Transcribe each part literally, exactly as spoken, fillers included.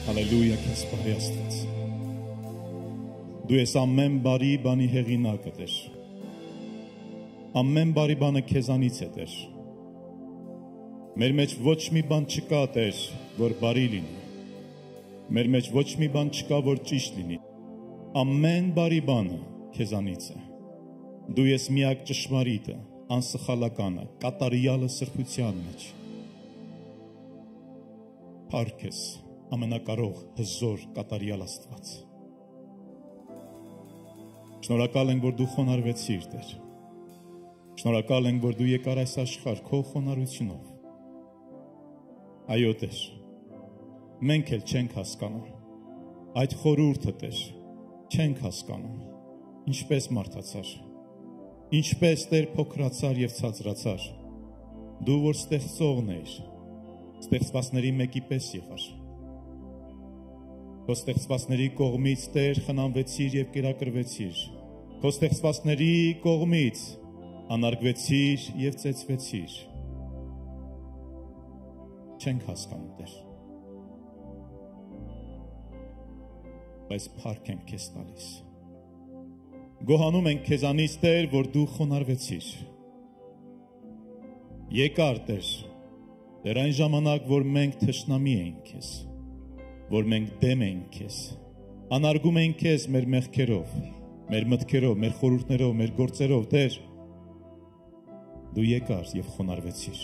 Հալելույա քեզ բարի Աստված։ Դու ես ամեն բարի բանի հեղինակը, Տեր։ Ամեն բարի բանը քեզանից է, Տեր։ Մեր մեջ ոչ մի բան չկա, Տեր, որ բարի լինի։ Մեր մեջ ոչ մի բան չկա, որ ճիշտ լինի։ Ամեն բարի բանը քեզանից է։ Դու ես միակ ճշմարիտը, անսխալականը, կատարյալը սրբության մեջ։ Փառք ես, ամենակարող, հզոր, կատարյալ Աստված։ Շնորհակալ ենք, որ դու խոնարհվեցիր, Տեր։ Շնորհակալ ենք, որ դու եկար այս աշխարհ քո խոնարհությունով։ Այո, Տեր, մենք էլ չենք հասկանում այդ խորհուրդը, Տեր, չենք հասկանում, ինչպես մարդացար, ինչպես Տեր փոքրացար եւ ցածրացար, դու որ ստեղծողն ես, ստեղծվածների մեկի պես եղար։ Քո ստեղծվածների կողմից Տեր խնամվեցիր եւ կերակրվեցիր, քո ստեղծվածների կողմից անարգվեցիր եւ ծեծվեցիր։ Չենք հասկանում, Տեր, բայց փառք ենք քեզ տալիս։ Գոհանում ենք քեզանից, Տեր, որ դու խոնարհվեցիր։ Եկար, Տեր, Տեր, այն ժամանակ, որ մենք թշնամի ենք քեզ, որ մենք դեմ ենք քեզ, անարգում ենք քեզ մեր մեղքերով, մեր մտքերով, մեր խորհուրդներով, մեր գործերով, Տեր, դու եկար եւ խոնարհվեցիր։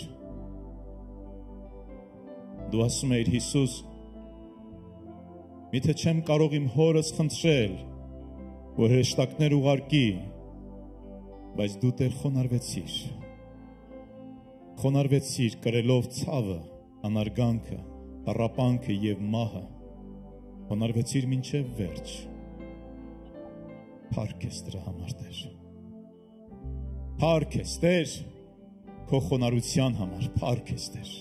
Դու ասում ես, Հիսուս, միթե չեմ կարող իմ հորս խնդրել, որ հրեշտակներ ուղարկի, բայց դու Տեր խոնարհվեցիր։ Խոնարհվեցիր կրելով ցավը, անարգանքը, տառապանքը եւ մահը, խոնարհվեցիր մինչեւ վերջ։ Փառք ես դրա համար, Տեր։ Փառք ես, Տեր, քո խոնարհության համար, փառք ես, Տեր։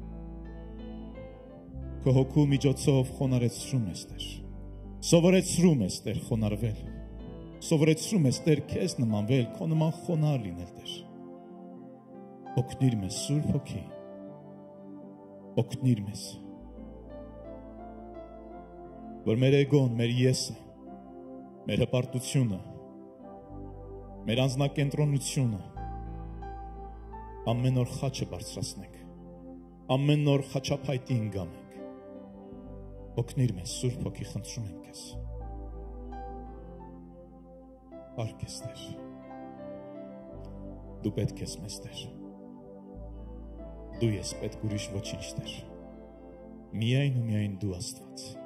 Քո հոգու միջոցով խոնարհեցրում ես, Տեր։ Սովորեցրում ես, Տեր, խոնարհվել։ Սովորեցրում ես, Տեր, քեզ նմանվել, քո նման խոնարհ լինել, Տեր։ Օգնիր մեզ, Սուրբ Հոգի, օգնիր մեզ, որ մեր էգոն, մեր եսը, մեր հպարտությունը, մեր անձնակենտրոնությունը ամեն օր խաչը բարձրացնենք, ամեն օր խաչափայտին գանենք, օգնիր մեզ, Սուրբ Հոգի, խնդրում ենք քեզ։ Փառք ես, Տեր, դու պետք ես մեզ, Տեր, դու ես պետք ուրիշ ոչինչ, Տեր, միայն ու միայն դու Աստված։